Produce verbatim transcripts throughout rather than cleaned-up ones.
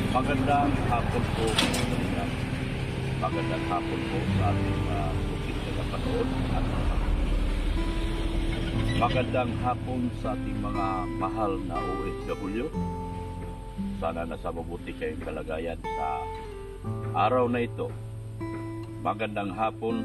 Magandang hapon po. Magandang hapon po sa ating uh, bukid na kapanood at magandang hapon sa ating mga mahal na O F W. Sana nasa mabuti kayong kalagayan sa araw na ito. Magandang hapon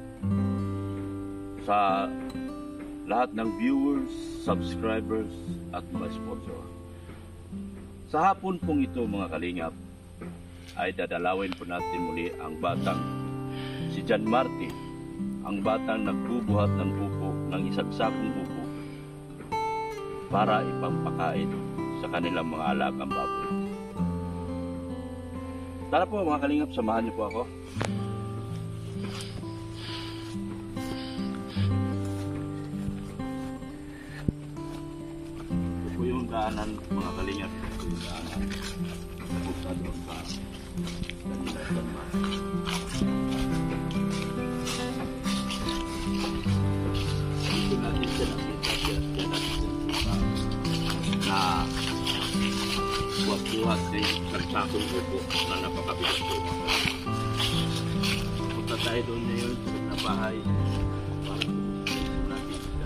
sa lahat ng viewers, subscribers at mga sponsor. Sa hapon pong ito mga kalingap, ay dadalawin po natin muli ang batang si John Marty, ang batang nagbubuhat ng buko, ng isang sakong buko para ipampakain sa kanilang mga alagang baboy. Tara po mga kalingap, samahan niyo po ako. Ito po yung daanan mga kalingap. Daanan napunta doon sa kanila John Marty. Dito natin siya nakita siya siya natin siya na buhat-buhat na yung sarsakong buko na napakabigat po. Punta tayo doon ngayon sa na bahay para pumustin natin siya.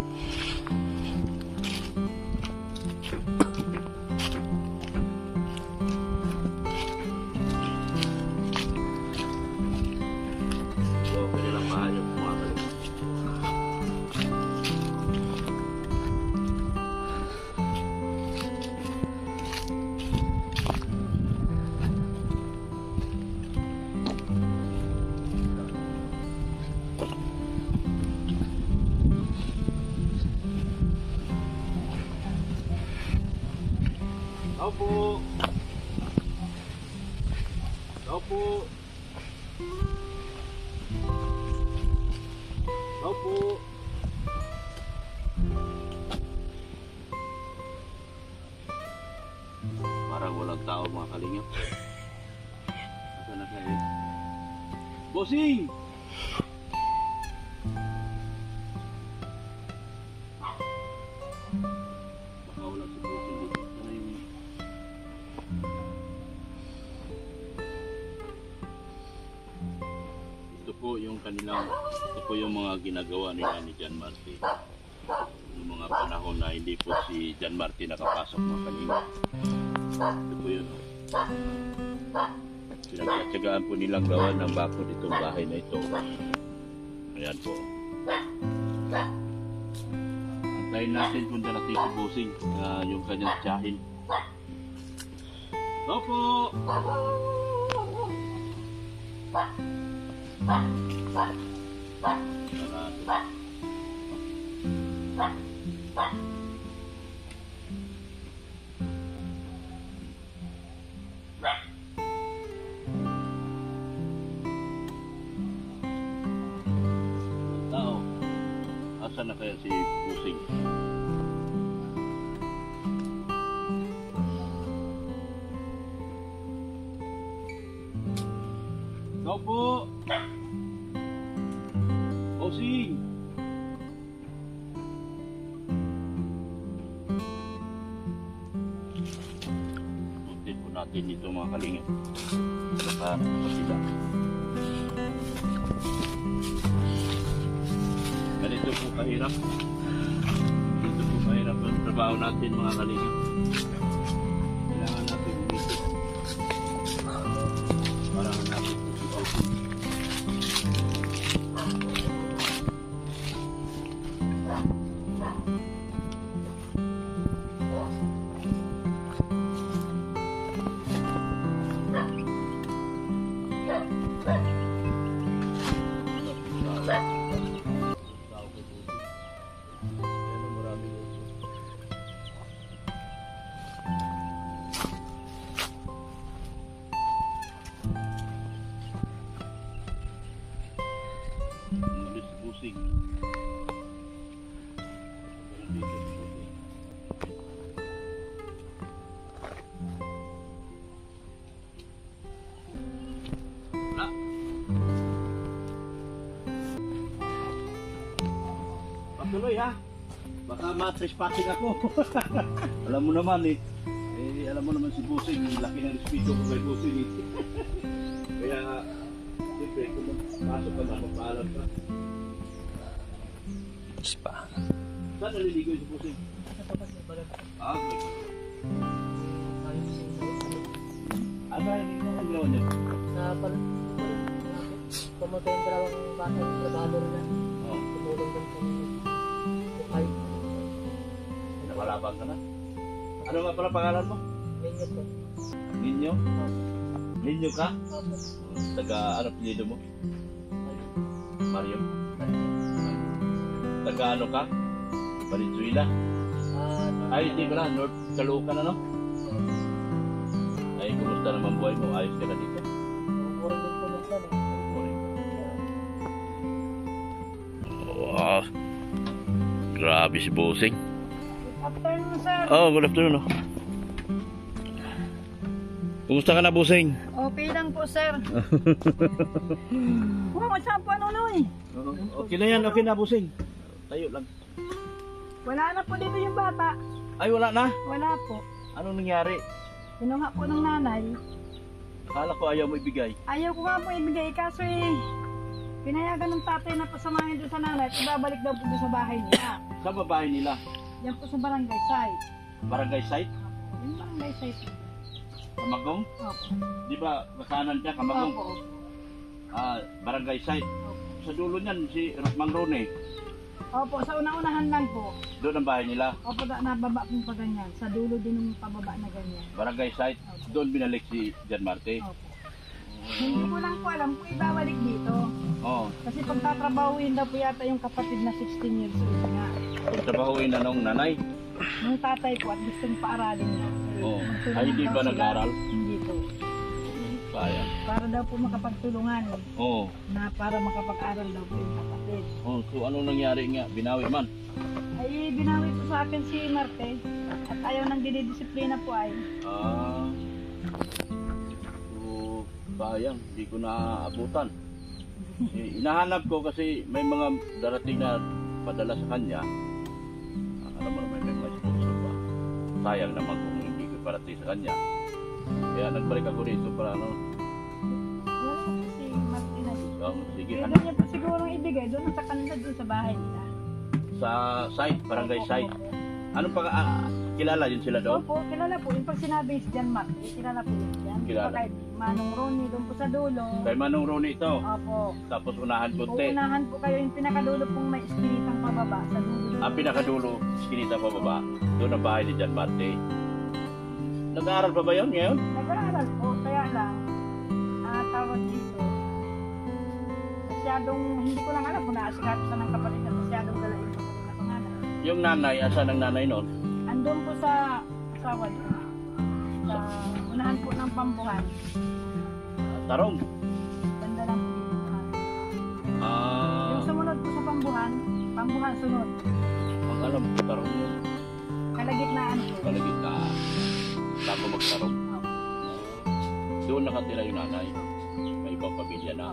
Tao po. Tao po. Tao po. Parang walang tao mga kalingap. Asa na kayo? Bossing! Baka wala si Bossing dito. Sana yung ito po yung kanilang, ito po yung mga ginagawa nila ni John Marty yung mga panahon na hindi po si John Marty nakapasok mga kanina. Ito po yun, pinagkatsagaan po nilang gawa ng bako ditong bahay na ito. Ayan po, antayin natin kung darating si Bossing, uh, yung kanyang tiyahin. Ito po. Tao, asa na kaya si Bossing? Ikaw po. Bossing. Puntin po natin dito mga kalingap. Baka pa sila. Ganito po kahirap. Ganito po kahirap ang trabaho natin mga kalingap. Kailangan natin umitin para natin po si Bossing. Bossing. Wala. Patuloy ha. Baka matrespassing ako. Alam mo naman eh. Eh alam mo naman si Busing, yung laki ng respeto ko kay Busing. Eh. Kaya, siyempre, kung pasok ka na, magpaalam ka. Spa. Saan naliligo si Busing? Ah, okay. Ano yung mga ginawa niya? Sa palang pumunta yung dalawang bata yung trabador na Oo. tumulong doon sa bukay. Napalabang ka na? Ano nga pala pangalan mo? Ninyo po. Ninyo? Opo. Ninyo ka? Opo. Taga ano pilido mo? Mario? Taga ano ka? Valenzuela? Ah, Ay, hindi ba na? North Caloocan na, no? Ay, kumusta naman buhay mo? Ayos ka na dito? Umuring din po minsan eh. Wow. Grabe si Busing. Afternoon, sir. Oh, good afternoon. Oh. Kumusta ka na, Busing? Okay lang po, sir. Wow, saan po ano no eh? Okay na yan, okay na, Busing. Tayo lang. Wala na po dito yung bata. Ay, wala na? Wala po. Anong nangyari? Kinuha po ng nanay. Akala ko ayaw mo ibigay. Ayaw ko nga po ibigay kaso eh. Pinayagan ng tatay na pasamahin doon sa nanay at ibabalik daw po doon sa bahay nila. Sa babae nila? Yan po sa barangay site. Barangay site? Yung barangay site. Kamagong? Opo. Di ba, kasanan siya, Kamagong? Opo. Ah, barangay site. Opo. Sa dulo niyan, si Mang Rone. Opo, sa una-unahan lang po. Doon ang bahay nila. Opo, da, nababa po pa ganyan. Sa dulo din yung pababa na ganyan. Barangay site. Doon binalik si Jan Marte. Opo. Hindi ko lang po alam kung ibabalik dito. Oo. Kasi pagtatrabahuin daw po yata yung kapatid na sixteen years old nga. Trabahuin na nung nanay. Nung tatay po at gustong paaralin niya. Oo. Magtulungan Ay, hindi daw ba sila. nag-aral? Hindi po. Sayang. Para daw po makapagtulungan eh, Oo. na para makapag-aral daw po yung kapatid. Oh, so ano nangyari nga? Binawi man. Ay, binawi po sa akin si Marte at ayaw nang dinidisiplina po ay. Ah. So, sayang. Hindi ko naaabutan. Eh, inahanap ko kasi may mga darating na padala sa kanya. Ah, alam mo naman may mga sponsor pa. Sayang naman kung hindi ko parating sa kanya. Kaya nagbalik ako dito para ano. Wala po si Marte na dito. Oh, sige, Kaya ano? doon niya po siguro ibigay doon sa kanila doon sa bahay nila. Sa site, barangay Opo, site. opo. Anong pag ah, kilala yun sila doon? Opo, kilala po. Yung pag sinabi si Jan Marte, kilala po yun dyan. Kilala. Kay Manong Ronnie doon po sa dulo. Kay Manong Roni ito. Opo. Tapos unahan konti. Uunahan po kayo yung pinakadulo pong may espiritang pababa sa dulo. Ang pinakadulo, skinita pa baba. Doon ang bahay ni Jan Marte. Nag-aaral pa ba yun ngayon? Nag-aaral po, kaya lang, ah, tawag dito, masyadong, hindi ko lang alam kung naasikaso sa ng kapatid at masyadong dala yung kapatid na pangalan. Yung nanay, asan ang nanay noon? Andun po sa asawa doon, sa unahan po ng Pambuhan, Tarong. banda lang po dito. Ah, Yung sumunod po sa Pambuhan, Pambuhan sunod, ang alam ko, Tarong yun. kalagitnaan po. Kalagit na bago magtarong. Opo. Doon nakatira yung nanay. May ibang pamilya na.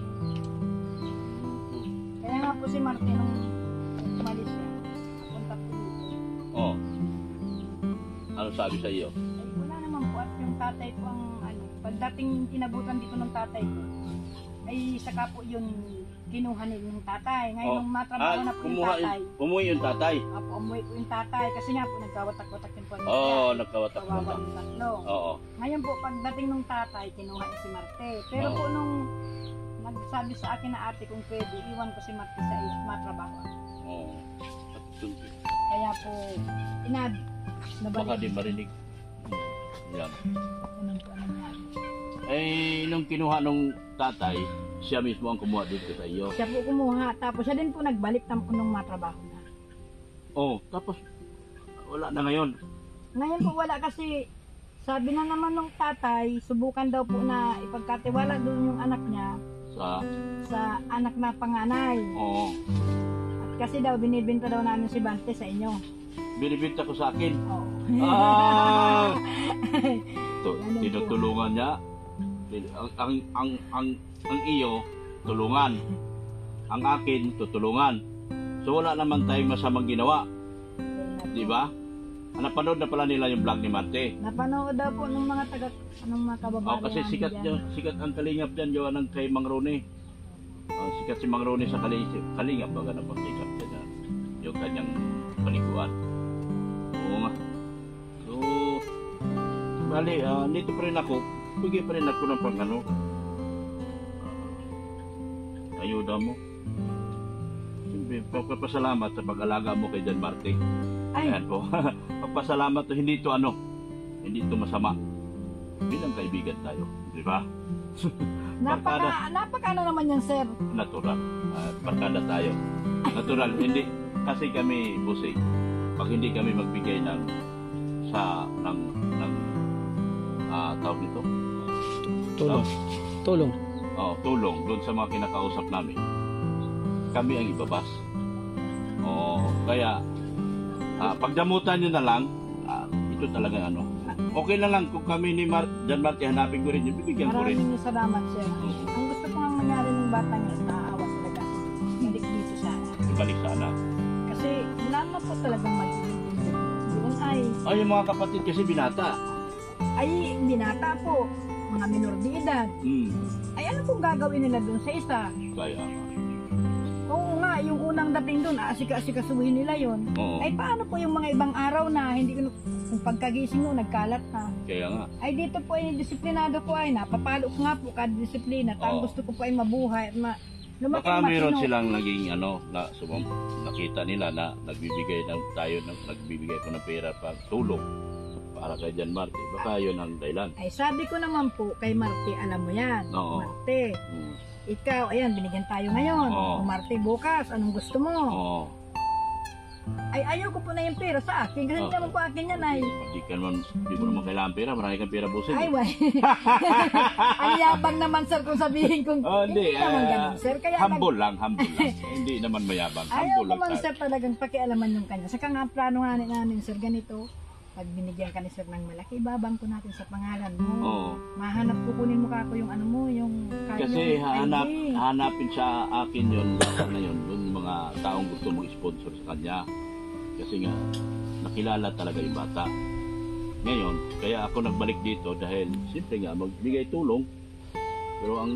Kaya nga po si Marte nung umalis siya, napunta po dito. Oh. Ano sabi sa iyo? Ay, wala naman po at yung tatay po ang ano, pagdating inabutan dito ng tatay ko, ay saka po yun kinuha nila ng tatay. Ngayon nung matrabaho na po yung kumuha, tatay, umuwi yung tatay. apo umuwi po yung tatay kasi nga po nagkawatak-watak yung po. Oo, oh, nagkawatak Kawawa na. yung tatlo. Oo. Ngayon po pagdating ng tatay, kinuha niya si Marte. Pero Oo. po nung nagsabi sa akin na ate kung pwede, iwan ko si Marte sa is matrabaho. Oo. Kaya po, inad, Baka nabalik. di marinig. Yan. Ganun po ang nangyari. Eh, nung kinuha nung tatay, siya mismo ang kumuha dito sa iyo. Siya po kumuha, tapos siya din po nagbalik tam nung matrabaho na. Oh, tapos wala na ngayon. Ngayon po wala kasi, sabi na naman nung tatay, subukan daw po na ipagkatiwala doon yung anak niya Sa, sa anak na panganay. oo. At kasi daw, binibenta daw namin si Bante sa inyo. Binibinta ko sa akin. Oo. Ah! To, Ganun po. tinutulungan niya. Ang, ang, ang, ang, ang iyo, tulungan. Ang akin, tutulungan. So wala naman tayong masamang ginawa. Di ba? Ah, napanood na pala nila yung vlog ni Marte. Napanood daw po ng mga taga, anong mga kababayan Oh, kasi namin sikat dyan. dyan, sikat ang Kalingap dyan, gawa ng kay Mang Rone. Oh, sikat si Mang Rone sa Kali, Kalingap, baga na sikat siya dyan. Yung kanyang paliguan. Oo nga. So, bali, ah, dito pa rin ako, bigay pa rin ako ng pang ano, ah, ayuda mo. Siyempre, pagpapasalamat sa pag-alaga mo kay Jan Marte. Ay, Ayan po. Pagpasalamat to, hindi to ano, hindi to masama. Bilang kaibigan tayo, di ba? napaka, napaka ano naman yan, sir. Natural. Uh, barkada tayo. Natural. Hindi. Kasi kami, busi, pag hindi kami magbigay ng sa, ng, ng, ah, tawag nito? Tulong. Tulong. Oh, tulong doon sa mga kinakausap namin. Kami ang ibabas. Oh, kaya, ah, pagdamutan nyo na lang, ah, ito talaga ano. Okay na lang kung kami ni Mar Jan Marte hanapin ko rin, bibigyan ko rin. Maraming salamat, sir. Ang gusto ko nga mangyari ng bata niya, naawa talaga. Balik dito sana. Ibalik sana. Kasi wala na po talagang mag-ibig. Yun ay, Ay, yung mga kapatid kasi binata. ay binata po. Mga minor de edad. Hmm. Ay ano pong gagawin nila doon sa isa? Kaya nga. Oo nga, yung unang dating doon, asika-asikasuhin nila yon. Oo. Ay paano po yung mga ibang araw na hindi ko, kung pagkagising mo, nagkalat na. Kaya nga. Ay dito po ay disiplinado po ay napapalo ko nga po kada disiplina. At ang Oo. gusto ko po ay mabuhay at ma, lumaki Baka mayroon matino. silang naging ano, na sumam, nakita nila na nagbibigay ng tayo, ng, nagbibigay ko ng pera pag tulong para kay Jan Marte. Baka yun ang dahilan. Ay sabi ko naman po kay Marte, alam mo yan. Oo. Marte, Hmm. ikaw, ayan, binigyan tayo ngayon. Oo. O Marte, bukas, anong gusto mo? Oo. Ay ayaw ko po na yung pera sa akin. Kasi hindi Oo. naman po akin yan ay. Hindi ka naman, hindi mo naman kailangan pera. Marami kang pera busin. Ay, why? Ang yabang naman, sir, kung sabihin kong Oh, hindi hindi. naman ah, ganun, sir. Kaya humble lang, humble lang. Hindi naman mayabang. ayaw Humble ko lang man, tayo. sir, talagang pakialaman yung kanya. Saka nga, plano nga namin, sir, ganito. Pag binigyan ka ni sir ng malaki, babang ko natin sa pangalan mo. Oo. Mahanap kukunin mo ka ko yung ano mo, yung Kasi yung hanap, I D. hanapin sa akin yun, baka na yun, yung mga taong gusto mag-sponsor sa kanya. Kasi nga, nakilala talaga yung bata. Ngayon, kaya ako nagbalik dito dahil siyempre nga, magbigay tulong. Pero ang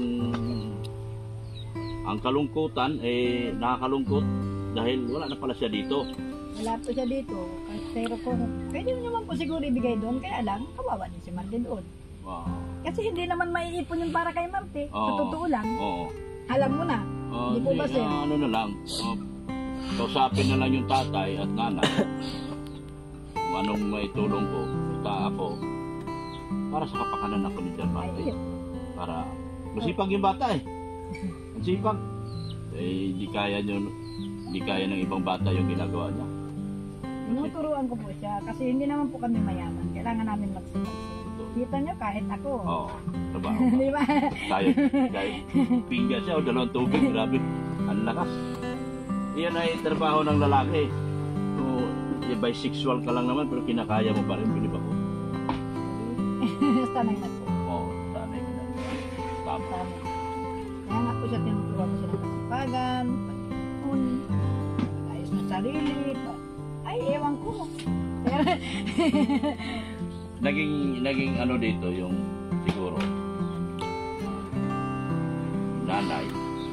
ang kalungkutan, eh, nakakalungkot dahil wala na pala siya dito. Wala po siya dito. Kasi pero kung pwede mo naman po siguro ibigay doon, kaya lang, kawawa din si Marte doon. Wow. Kasi hindi naman maiipon yung para kay Marte. Sa Oo. totoo lang, Oo. alam mo na. Ah, Hindi po ba, sir? ah, ano na lang, ah, kausapin na lang yung tatay at nanay. Kung anong may tulong ko, basta ako, para sa kapakanan ako ni Jan Ay, Marte. yun. Para, masipag yung bata eh. Ang sipag. Eh, hindi kaya nyo, hindi kaya ng ibang bata yung ginagawa niya. Tinuturuan ko po siya kasi hindi naman po kami mayaman. Kailangan namin magsipag. Kita nyo kahit ako. Oo, trabaho. Di ba? Kaya, kaya, pinggan siya o dalawang tubig, grabe. Ang lakas. Iyan ay trabaho ng lalaki. So, eh, bisexual ka lang naman pero kinakaya mo pa rin, pinib ako. Sanay na po. Oo, sanay ka na. Tama. Sanay. Kaya nga po siya tinuturuan ko siya ng kasipagan, pag-ipon, ayos ng sarili. pa- Ay, ewan ko. Pero, Naging, naging ano dito yung siguro nanay.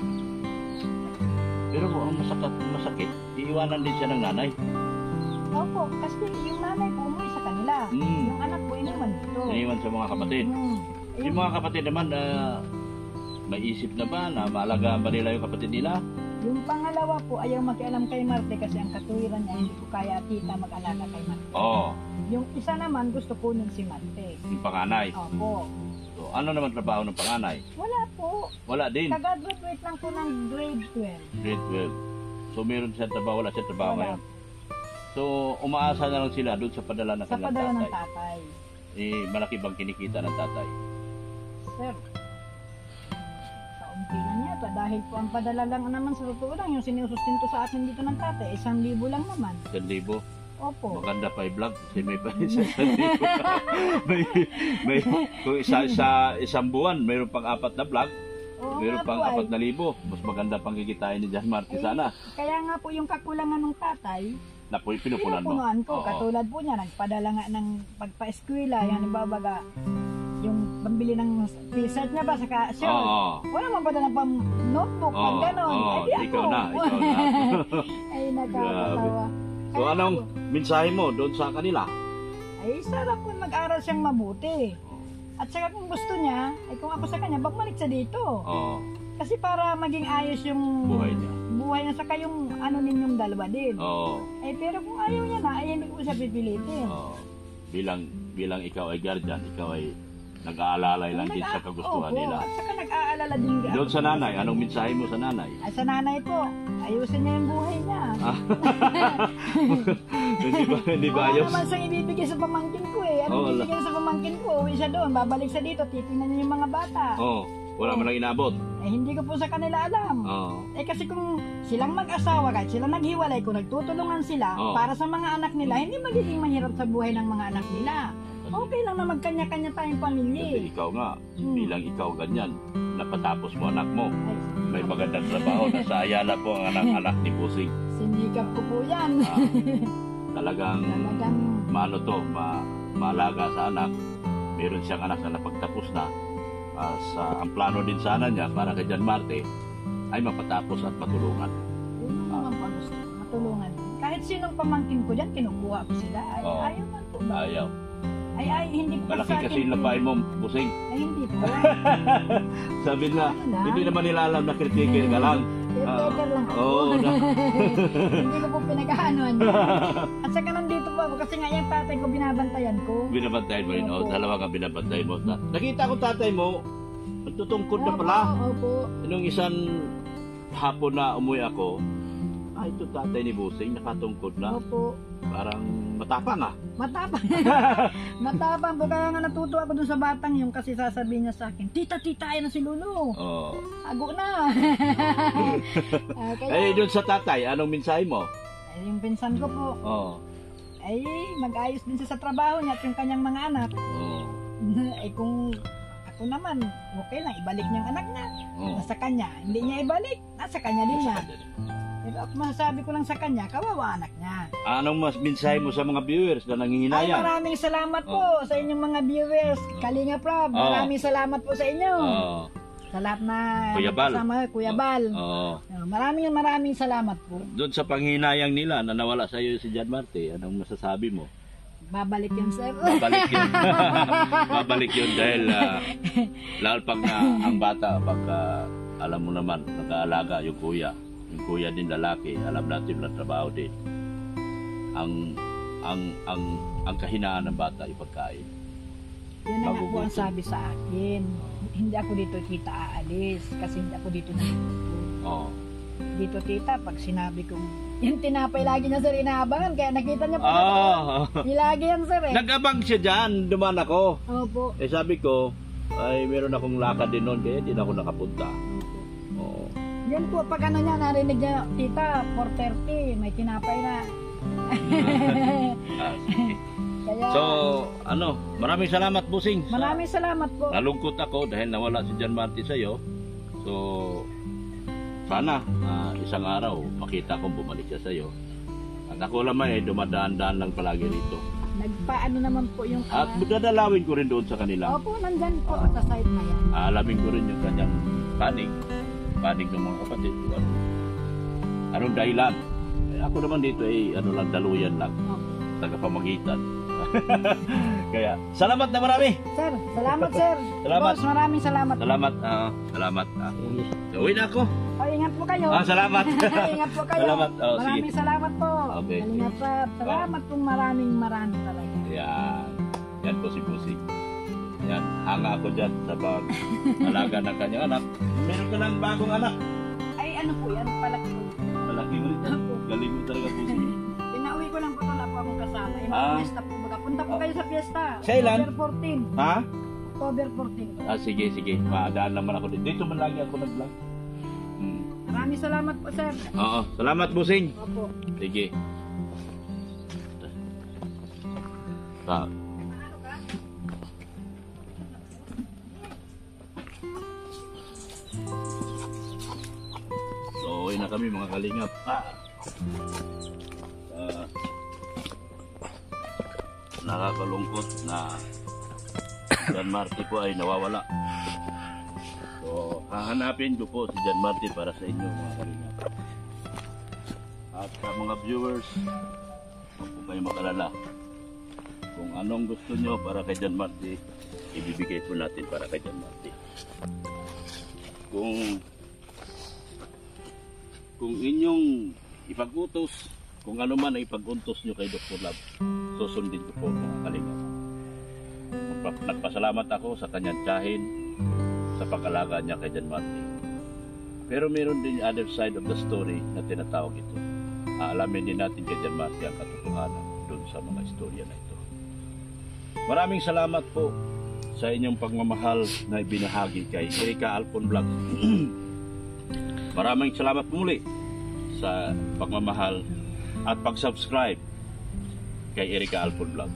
Pero ang masakit, masakit, iiwanan din siya ng nanay. opo, kasi yung nanay po umuwi sa kanila. Mm. Yung anak po iniwan dito. Iniwan sa mga kapatid. Mm. Yung mga kapatid naman, ah, may isip na ba na maalagaan ba nila yung kapatid nila? Yung pangalawa po, ayaw makialam kay Marte kasi ang katuwiran niya hindi ko kaya tita mag-alaga kay Marte. Oo, Yung isa naman gusto ko nun si Marte. yung panganay. Opo. So, ano naman trabaho ng panganay? Wala po. Wala din. Kag-graduate lang po ng grade twelve. Grade twelve. So, meron siya trabaho, wala siya trabaho Wala. ngayon. So, umaasa na lang sila doon sa padala ng Sa kanilang padala ng tatay. tatay. Eh, malaki bang kinikita ng tatay? Sir, kaunti lang yata dahil po ang padala lang naman sa totoo lang yung sinusustinto sa akin dito ng tatay, isang libo lang naman. Isang libo. Opo. Maganda pa i-vlog kasi may pa isang libo. may, may, kung isa, isa, isang buwan, mayroon pang apat na vlog, Oo mayroon nga pang po, apat ay. na libo. Mas maganda pang kikitain ni Jan Marte sana. Kaya nga po yung kakulangan ng tatay, Napoy, pinupunan mo. Pinupunuan ko. Oo. Katulad po niya, nagpadala nga ng pagpa-eskwela. Yan, halimbawa, yung pambili ng t-shirt niya ba, saka shirt. Oo. Wala man padala pang notebook, pang Oo, ganon. oo, Ay, di ako. ikaw na, ikaw na. Ay, nakakatawa. So Kaya anong ako, mensahe mo doon sa kanila? ay, sarap po mag-aral siyang mabuti. At saka kung gusto niya, ay kung ako sa kanya, bumalik siya dito. Oo. Kasi para maging ayos yung Buhay niya. buhay niya, saka yung ano ninyong dalawa din. Oo. Eh, pero kung ayaw niya na, ay hindi ko siya pipilitin. Oo. Bilang bilang ikaw ay guardian, ikaw ay nag-aalalay lang din sa kagustuhan Opo, nila. at saka nag-aalala din. Doon sa nanay, anong mensahe mo sa nanay? Ay, sa nanay po, ayusin niya yung buhay niya. Ah. Hindi ba, hindi ba Wala ayos? naman siyang ibibigay sa pamangkin ko eh. Ano Oo, wala. ibibigay sa pamangkin ko? Uwi siya doon, babalik siya dito, titingnan niya yung mga bata. Oo. Wala man lang inabot. Eh, hindi ko po sa kanila alam. Oo. Eh, kasi kung silang mag-asawa, kahit sila naghiwalay, kung nagtutulungan sila Oo. para sa mga anak nila, hindi magiging mahirap sa buhay ng mga anak nila. Okay lang na magkanya-kanya tayong pamilya. Kasi ikaw nga, Hmm. bilang ikaw ganyan, napatapos mo anak mo. Ay, May magandang trabaho. Nasa Ayala po ang anak-anak ni Busing. sinikap ko po yan. Ah, talagang Talagang, maano to, ma maalaga sa anak. Meron siyang anak na napagtapos na. Ah, sa, ang plano din sana niya para kay John Marte ay mapatapos at matulungan. yun ang naman pa gusto ko, matulungan. Kahit sinong pamangkin ko dyan, kinukuha ko sila. Ay, Oo. ayaw man po ba? Ayaw. Ay, ay, hindi po Malaki sa kasi akin. yung labahin mo, Busing. Ay, hindi po. Sabi na, Wala. hindi naman nila alam na kritikir ka lang. Caretaker lang ako. Oo, na. Hindi ko po pinag-aanoan. At saka nandito po ako kasi nga yung tatay ko binabantayan ko. Binabantayan mo rin. O, Opo. dalawa ka binabantayan mo. Na- Nakita ko tatay mo, nagtutungkod na pala. Opo, opo. Nung isang hapon na umuwi ako, ay ito tatay ni Busing, nakatungkod na. Opo. Parang matapang ah. Matapang. Matapang po. Kaya nga natuto ako dun sa batang yung kasi sasabihin niya sa akin, Tita, tita, ayan na si Lulu. Oh. Ago na. Ah, kaya, Eh, doon sa tatay, anong mensahe mo? ay, yung pinsan ko po, Oh. ay mag-ayos din siya sa trabaho niya at yung kanyang mga anak. Oh. Ay kung ako naman, okay lang, ibalik niya ang anak niya. Oh. Nasa kanya. Hindi niya ibalik, nasa kanya din niya. Pero ako masasabi ko lang sa kanya, kawawa anak niya. Anong mas mensahe mo sa mga viewers na Ay, nanginginayang? maraming salamat po sa inyong mga viewers. Kalinga Prab, Oh. maraming salamat po sa inyo. Oh. Sa lahat na Kuya Bal. kasama, Kuya Bal. Oh. Oh, maraming maraming salamat po. Doon sa panghinayang nila na nawala sa iyo si John Marte, anong masasabi mo? Babalik yun, sir. Babalik yun. Babalik yun dahil uh, lalo pag na ang bata, pag uh, alam mo naman, nag-aalaga yung kuya. Yung kuya din lalaki, alam natin na trabaho din. Ang ang ang ang kahinaan ng bata ay pagkain. Yun na nga po Magugutom. ang sabi sa akin. Hindi ako dito kita aalis kasi hindi ako dito natututo. Oh. Dito tita, pag sinabi kong yung tinapay lagi niya sir inaabangan, kaya nakita niya po. Ah, Ilagi yan sir eh. nag-abang siya dyan, duman ako. Opo. Eh sabi ko, ay meron akong lakad din noon, kaya hindi na ako nakapunta. Opo. Oo. Yan po, pag ano niya, narinig niya, tita, four thirty, may tinapay na. Ah, sige. Kaya, So, ano, maraming salamat Busing. sa- maraming salamat po. Nalungkot ako dahil nawala si John Marte sa'yo. So, sana ah, isang araw makita kong bumalik siya sa'yo. At ako naman ay dumadaan-daan lang palagi rito. Nagpaano naman po yung... At ah, dadalawin ko rin doon sa kanila. opo, nandyan po sa side na yan. Alamin ko rin yung kanyang panig. Panig ng mga kapatid. Kung ano, anong dahilan? Eh, ako naman dito ay ano lang, daluyan lang. Opo. Tagapamagitan. Kaya, salamat na marami. Sir, salamat sir. Salamat. Boss, maraming salamat. Salamat. ah, salamat. ah. Uwi na ako. O, ingat po kayo. Ah, salamat. Ingat po kayo. Salamat. Oh, maraming sige. salamat po. Okay. Kalinga Prab. Salamat pong maraming maraming talaga. Yan. Yan po si Pusi. Yan. Hanga ako dyan sa pag-alaga ng kanyang anak. Meron ka ng bagong anak. Ay, ano po yan? Palaki po. Malaki mo rin. Opo. Galing mo talaga Pusi. Pinauwi ko lang po, wala po akong kasama. Yung Ah. fiesta po. Baga, punta po kayo sa fiesta. Kailan? October fourteen. Ha? October fourteen. Ah, sige, sige. Maadaan naman ako dito. Dito man lagi ako nag-vlog. Hmm. Maraming salamat po, sir. Oo. Salamat, Busing. Opo. Sige. Ah. So, uwi na kami mga kalingap. Ah. Ah. nakakalungkot na John Marty po ay nawawala. So, hahanapin ko po si John Marty para sa inyo mga kalingap. At sa mga viewers, huwag po kayo makalala. Kung anong gusto nyo para kay John Marty, ibibigay po natin para kay John Marty. Kung kung inyong ipag-utos, kung ano man ang ipag-utos nyo kay Doctor Love, susundin ko po mga kalingap. Magpa- Nagpasalamat ako sa kanyang tiyahin, sa pag-alaga niya kay John Marty. Pero meron din yung other side of the story na tinatawag ito. Aalamin din natin kay John Marty ang katotohanan doon sa mga istorya na ito. Maraming salamat po sa inyong pagmamahal na ibinahagi kay Erika Alpon Vlog. Maraming salamat muli sa pagmamahal at pag-subscribe kay Erika Alpon Vlog.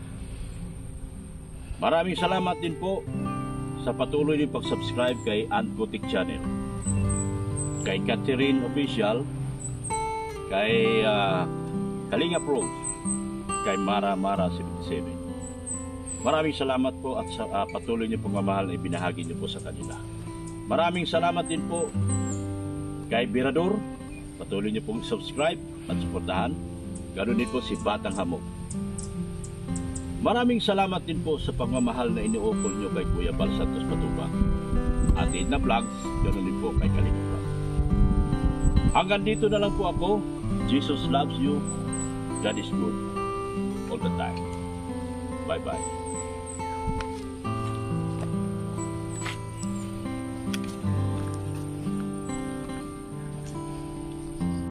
Maraming salamat din po sa patuloy din pag-subscribe kay Aunt Gotik Channel, kay Catherine Official, kay uh, Kalinga Pros, kay Mara Mara seventy-seven. Maraming salamat po at sa uh, patuloy niyo pagmamahal na ibinahagi niyo po sa kanila. Maraming salamat din po kay Birador, patuloy niyo pong subscribe at suportahan. Ganoon din po si Batang Hamog. Maraming salamat din po sa pagmamahal na iniukol niyo kay Kuya Bal Santos Matubang. At Edna Vlogs, ganoon din po kay Kalinga Vlog. Hanggang dito na lang po ako. Jesus loves you. God is good all the time. Bye-bye.